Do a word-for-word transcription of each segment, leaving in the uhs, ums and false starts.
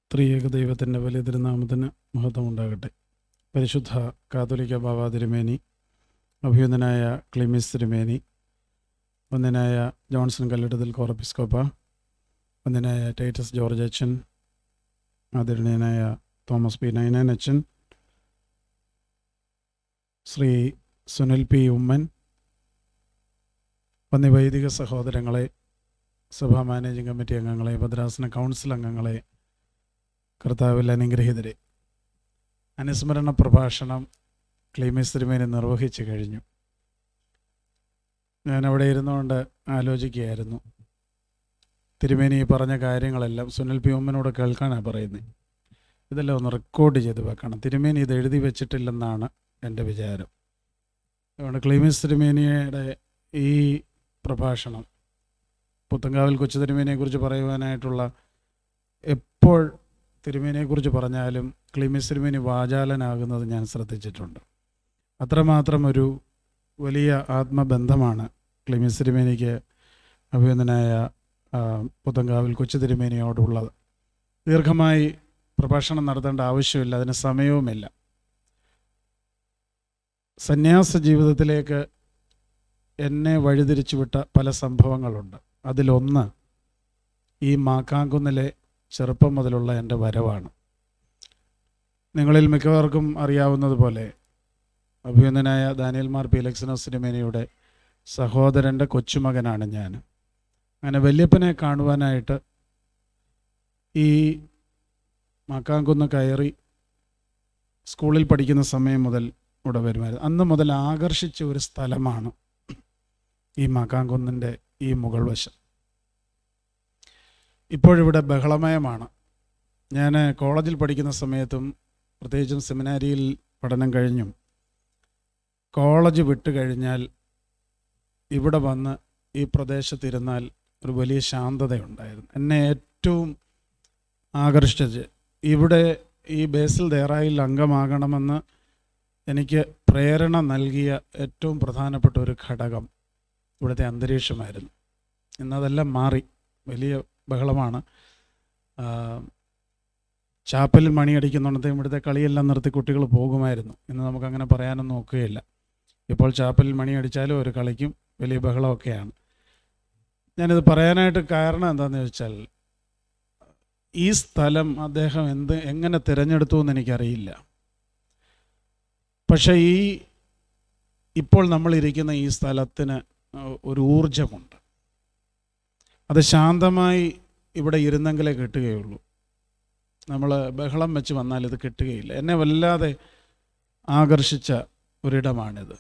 ത്രിയേക ദൈവത്തിൻ്റെ വലിയ തിരുനാമത്തിന് മഹത്വം ഉണ്ടാകട്ടെ. പരിശുദ്ധ കാത്തോലിക്ക ബാബ തിരുമേനി, അഭിയുന്നനായ ക്ലീമിസ് തിരുമേനി, ഒന്നിനായ ജോൺസൺ കല്ലിടത്തിൽ കോറപ്പിസ്കോപ്പ, ഒന്നിനായ ടൈറ്റസ് ജോർജ് അച്ഛൻ, ആദരണീയനായ തോമസ് പി നൈനാൻ അച്ഛൻ, ശ്രീ സുനിൽ പി ഉമ്മൻ, വന്യ വൈദിക സഹോദരങ്ങളെ, സഭാ മാനേജിംഗ് കമ്മിറ്റി അംഗങ്ങളെ, ഭദ്രാസന കൗൺസിൽ അംഗങ്ങളെ, കർത്താവിൽ അനുഗ്രഹീതരെ, അനുസ്മരണ പ്രഭാഷണം ക്ലീമിസ് തിരുമേനി നിർവഹിച്ചു കഴിഞ്ഞു. ഞാനവിടെ ഇരുന്നുകൊണ്ട് ആലോചിക്കുകയായിരുന്നു. തിരുമേനി പറഞ്ഞ കാര്യങ്ങളെല്ലാം സുനിൽ പി ഉമ്മനോട് കേൾക്കാനാണ് പറയുന്നത്. ഇതെല്ലാം ഒന്ന് റെക്കോർഡ് ചെയ്ത് വെക്കണം. തിരുമേനി ഇത് എഴുതി വെച്ചിട്ടില്ലെന്നാണ് എൻ്റെ വിചാരം. അതുകൊണ്ട് ക്ലീമിസ് തിരുമേനിയുടെ ഈ പ്രഭാഷണം പുത്തങ്കാവിൽ കൊച്ചു തിരുമേനിയെക്കുറിച്ച് പറയുവാനായിട്ടുള്ള, എപ്പോൾ തിരുമേനിയെക്കുറിച്ച് പറഞ്ഞാലും ക്ലീമിസ് തിരുമേനി വാചാലനാകുന്നത് ഞാൻ ശ്രദ്ധിച്ചിട്ടുണ്ട്. അത്രമാത്രം ഒരു വലിയ ആത്മബന്ധമാണ് ക്ലീമിസ് തിരുമേനിക്ക് അഭിനന്ദനായ പുത്തങ്കാവിൽ കൊച്ചു തിരുമേനിയോടുള്ളത്. ദീർഘമായി പ്രഭാഷണം നടത്തേണ്ട ആവശ്യമില്ല, അതിന് സമയവുമില്ല. സന്യാസ ജീവിതത്തിലേക്ക് എന്നെ വഴിതിരിച്ചു വിട്ട പല സംഭവങ്ങളുണ്ട്. അതിലൊന്ന് ഈ മാക്കാങ്കുന്നിലെ ചെറുപ്പം മുതലുള്ള എൻ്റെ വരവാണ്. നിങ്ങളിൽ മിക്കവർക്കും അറിയാവുന്നതുപോലെ അഭിനന്ദനായ ദാനിയേൽ മാർ ഫിലോക്സെനോസ് തിരുമേനിയുടെ സഹോദരൻ്റെ കൊച്ചുമകനാണ് ഞാൻ. അങ്ങനെ വല്യപ്പനെ കാണുവാനായിട്ട് ഈ മാക്കാങ്കുന്ന് കയറി സ്കൂളിൽ പഠിക്കുന്ന സമയം മുതൽ ഇവിടെ വരുമായിരുന്നു. അന്ന് മുതൽ ആകർഷിച്ച ഒരു സ്ഥലമാണ് ഈ മാക്കാങ്കുന്നിൻ്റെ ഈ മുകൾ വശം. ഇപ്പോഴിവിടെ ബഹളമയമാണ്. ഞാൻ കോളേജിൽ പഠിക്കുന്ന സമയത്തും പ്രത്യേകിച്ചും സെമിനാരിയിൽ പഠനം കഴിഞ്ഞും കോളേജ് വിട്ട് കഴിഞ്ഞാൽ ഇവിടെ വന്ന് ഈ പ്രദേശത്തിരുന്നാൽ ഒരു വലിയ ശാന്തതയുണ്ടായിരുന്നു. എന്നെ ഏറ്റവും ആകർഷിച്ചത് ഇവിടെ ഈ ബേസിൽ ദേറായിൽ അംഗമാകണമെന്ന് എനിക്ക് പ്രേരണ നൽകിയ ഏറ്റവും പ്രധാനപ്പെട്ട ഒരു ഘടകം ഇവിടുത്തെ അന്തരീക്ഷമായിരുന്നു. ഇന്നതെല്ലാം മാറി, വലിയ ബഹളമാണ്. ചാപ്പലിൽ മണിയടിക്കുന്നുണ്ടെങ്കിൽ ഇവിടുത്തെ കളിയെല്ലാം നിർത്തി കുട്ടികൾ പോകുമായിരുന്നു. ഇന്ന് നമുക്കങ്ങനെ പറയാനൊന്നും ഒക്കുകയില്ല. ഇപ്പോൾ ചാപ്പലിൽ മണിയടിച്ചാലും ഒരു കളിക്കും, വലിയ ബഹളമൊക്കെയാണ്. ഞാനിത് പറയാനായിട്ട് കാരണം എന്താണെന്ന് ചോദിച്ചാൽ, ഈ സ്ഥലം അദ്ദേഹം എന്ത് എങ്ങനെ തിരഞ്ഞെടുത്തു എന്ന് എനിക്കറിയില്ല. പക്ഷേ ഈ ഇപ്പോൾ നമ്മളിരിക്കുന്ന ഈ സ്ഥലത്തിന് ഒരു ഊർജമുണ്ട്. അത് ശാന്തമായി ഇവിടെ ഇരുന്നെങ്കിലേ കിട്ടുകയുള്ളൂ. നമ്മൾ ബഹളം വെച്ച് വന്നാൽ ഇത് കിട്ടുകയില്ല. എന്നെ വല്ലാതെ ആകർഷിച്ച ഒരിടമാണിത്.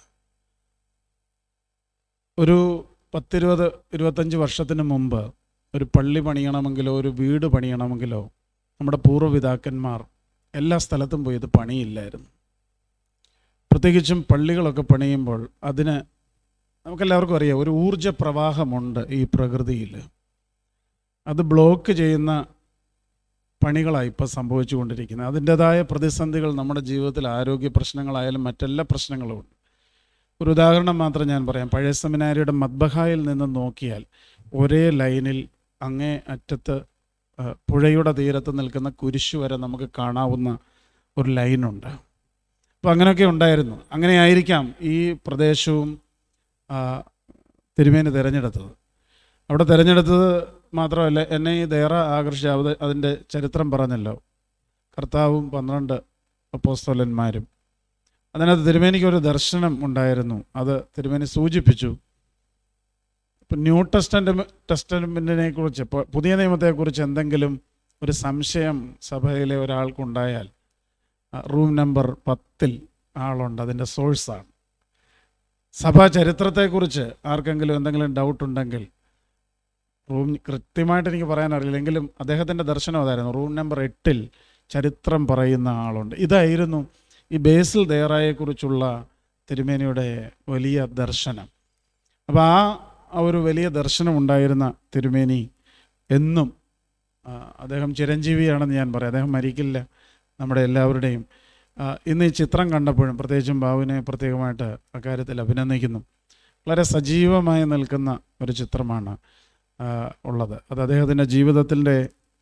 ഒരു പത്തിരുപത് ഇരുപത്തഞ്ച് വർഷത്തിന് മുമ്പ് ഒരു പള്ളി പണിയണമെങ്കിലോ ഒരു വീട് പണിയണമെങ്കിലോ നമ്മുടെ പൂർവ്വപിതാക്കന്മാർ എല്ലാ സ്ഥലത്തും പോയി ഇത് പണിയില്ലായിരുന്നു. പ്രത്യേകിച്ചും പള്ളികളൊക്കെ പണിയുമ്പോൾ അതിന് നമുക്കെല്ലാവർക്കും അറിയാം, ഒരു ഊർജ പ്രവാഹമുണ്ട് ഈ പ്രകൃതിയിൽ. അത് ബ്ലോക്ക് ചെയ്യുന്ന പണികളാണ് ഇപ്പോൾ സംഭവിച്ചു കൊണ്ടിരിക്കുന്നത്. അതിൻ്റെതായ പ്രതിസന്ധികൾ നമ്മുടെ ജീവിതത്തിൽ, ആരോഗ്യ പ്രശ്നങ്ങളായാലും മറ്റെല്ലാ പ്രശ്നങ്ങളും ഉണ്ട്. ഒരു ഉദാഹരണം മാത്രം ഞാൻ പറയാം. പഴയ സെമിനാരിയുടെ മദ്ബഹായിൽ നിന്ന് നോക്കിയാൽ ഒരേ ലൈനിൽ അങ്ങേ അറ്റത്ത് പുഴയുടെ തീരത്ത് നിൽക്കുന്ന കുരിശു വരെ നമുക്ക് കാണാവുന്ന ഒരു ലൈനുണ്ട്. അപ്പോൾ അങ്ങനെയൊക്കെ ഉണ്ടായിരുന്നു. അങ്ങനെയായിരിക്കാം ഈ പ്രദേശവും തിരുമേനി തിരഞ്ഞെടുത്തത്. അവിടെ തിരഞ്ഞെടുത്തത് മാത്രമല്ല, എന്നെ ഈ ദേറ ആകർഷിച്ച അതിൻ്റെ ചരിത്രം പറഞ്ഞല്ലോ, കർത്താവും പന്ത്രണ്ട് അപ്പോസ്തലന്മാരും. അതിനകത്ത് തിരുമേനിക്കൊരു ദർശനം ഉണ്ടായിരുന്നു. അത് തിരുമേനി സൂചിപ്പിച്ചു. ഇപ്പം ന്യൂ ടെസ്റ്റന്റ് ടെസ്റ്റമെൻറ്റിനെ കുറിച്ച്, ഇപ്പോൾ പുതിയ നിയമത്തെക്കുറിച്ച് എന്തെങ്കിലും ഒരു സംശയം സഭയിലെ ഒരാൾക്കുണ്ടായാൽ റൂം നമ്പർ പത്തിൽ ആളുണ്ട്, അതിൻ്റെ സോഴ്സാണ്. സഭാ ചരിത്രത്തെക്കുറിച്ച് ആർക്കെങ്കിലും എന്തെങ്കിലും ഡൗട്ട് ഉണ്ടെങ്കിൽ, റൂം കൃത്യമായിട്ട് എനിക്ക് പറയാൻ അറിയില്ലെങ്കിലും അദ്ദേഹത്തിൻ്റെ ദർശനം അതായിരുന്നു. റൂം നമ്പർ എട്ടിൽ ചരിത്രം പറയുന്ന ആളുണ്ട്. ഇതായിരുന്നു ഈ ബേസിൽ ദേറായെക്കുറിച്ചുള്ള തിരുമേനിയുടെ വലിയ ദർശനം. അപ്പോൾ ആ ഒരു വലിയ ദർശനം ഉണ്ടായിരുന്ന തിരുമേനി എന്നും, അദ്ദേഹം ചിരഞ്ജീവിയാണെന്ന് ഞാൻ പറയാം, അദ്ദേഹം മരിക്കില്ല, നമ്മുടെ എല്ലാവരുടെയും. ഇന്ന് ഈ ചിത്രം കണ്ടപ്പോഴും പ്രത്യേകിച്ചും ബാബുവിനെ പ്രത്യേകമായിട്ട് അക്കാര്യത്തിൽ അഭിനന്ദിക്കുന്നു. വളരെ സജീവമായി നിൽക്കുന്ന ഒരു ചിത്രമാണ് ഉള്ളത്. അത് അദ്ദേഹത്തിൻ്റെ ജീവിതത്തിൻ്റെ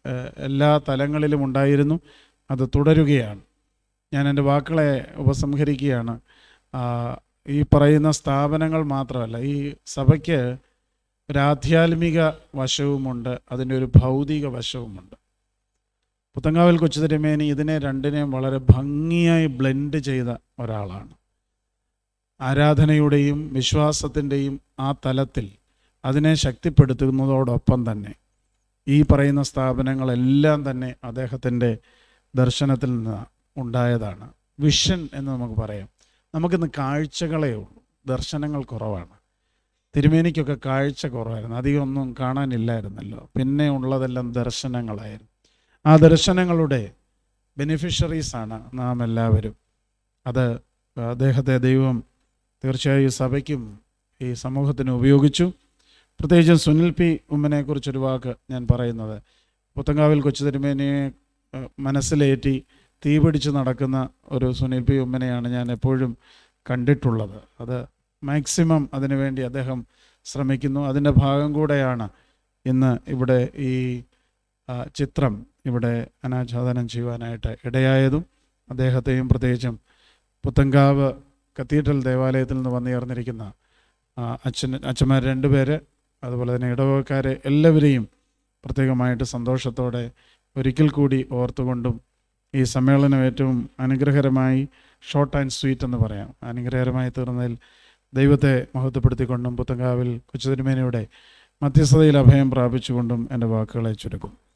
എല്ലാ തലങ്ങളിലും ഉണ്ടായിരുന്നു. അത് തുടരുകയാണ്. ഞാൻ എൻ്റെ വാക്കുകളെ ഉപസംഹരിക്കുകയാണ്. ഈ പറയുന്ന സ്ഥാപനങ്ങൾ മാത്രമല്ല, ഈ സഭയ്ക്ക് ഒരാധ്യാത്മിക വശവുമുണ്ട്, അതിൻ്റെ ഒരു ഭൗതിക വശവുമുണ്ട്. പുത്തങ്കാവിൽ കൊച്ചു തിരുമേനി ഇതിനെ രണ്ടിനെയും വളരെ ഭംഗിയായി ബ്ലെൻഡ് ചെയ്ത ഒരാളാണ്. ആരാധനയുടെയും വിശ്വാസത്തിൻ്റെയും ആ തലത്തിൽ അതിനെ ശക്തിപ്പെടുത്തുന്നതോടൊപ്പം തന്നെ ഈ പറയുന്ന സ്ഥാപനങ്ങളെല്ലാം തന്നെ അദ്ദേഹത്തിൻ്റെ ദർശനത്തിൽ നിന്ന് ഉണ്ടായതാണ്. വിഷൻ എന്ന് നമുക്ക് പറയാം. നമുക്കിന്ന് കാഴ്ചകളേ ഉള്ളൂ, ദർശനങ്ങൾ കുറവാണ്. തിരുമേനിക്കൊക്കെ കാഴ്ച കുറവായിരുന്നു, അധികം ഒന്നും കാണാനില്ലായിരുന്നല്ലോ. പിന്നെ ഉള്ളതെല്ലാം ദർശനങ്ങളായിരുന്നു. ആ ദർശനങ്ങളുടെ ബെനിഫിഷ്യറീസാണ് നാം എല്ലാവരും. അത് അദ്ദേഹത്തെ ദൈവം തീർച്ചയായും സഭയ്ക്കും ഈ സമൂഹത്തിന് ഉപയോഗിച്ചു. പ്രത്യേകിച്ചും സുനിൽ പി ഉമ്മനെക്കുറിച്ചൊരു വാക്ക് ഞാൻ പറയുന്നത്, പുത്തങ്കാവിൽ കൊച്ചു തിരുമേനിയെ മനസ്സിലേറ്റി തീ പിടിച്ച് നടക്കുന്ന ഒരു സുനിൽ പി ഉമ്മനെയാണ് ഞാൻ എപ്പോഴും കണ്ടിട്ടുള്ളത്. അത് മാക്സിമം അതിനുവേണ്ടി അദ്ദേഹം ശ്രമിക്കുന്നു. അതിൻ്റെ ഭാഗം കൂടെയാണ് ഇന്ന് ഇവിടെ ഈ ചിത്രം ഇവിടെ അനാച്ഛാദനം ചെയ്യുവാനായിട്ട് ഇടയായതും. അദ്ദേഹത്തെയും പ്രത്യേകിച്ചും പുത്തങ്കാവ് കത്തീഡ്രൽ ദേവാലയത്തിൽ നിന്ന് വന്നുയർന്നിരിക്കുന്ന അച്ഛൻ അച്ഛന്മാർ രണ്ടുപേര്, അതുപോലെ തന്നെ ഇടവകക്കാരെ എല്ലാവരെയും പ്രത്യേകമായിട്ട് സന്തോഷത്തോടെ ഒരിക്കൽ കൂടി ഓർത്തുകൊണ്ടും ഈ സമ്മേളനം ഏറ്റവും അനുഗ്രഹകരമായി, ഷോർട്ട് ആൻഡ് സ്വീറ്റ് എന്ന് പറയാം, അനുഗ്രഹകരമായി തീർന്നതിൽ ദൈവത്തെ മഹത്വപ്പെടുത്തിക്കൊണ്ടും പുത്തങ്കാവിൽ കൊച്ചു തിരുമേനിയുടെ മധ്യസ്ഥതയിൽ അഭയം പ്രാപിച്ചുകൊണ്ടും എൻ്റെ വാക്കുകളെ ചുരുക്കും.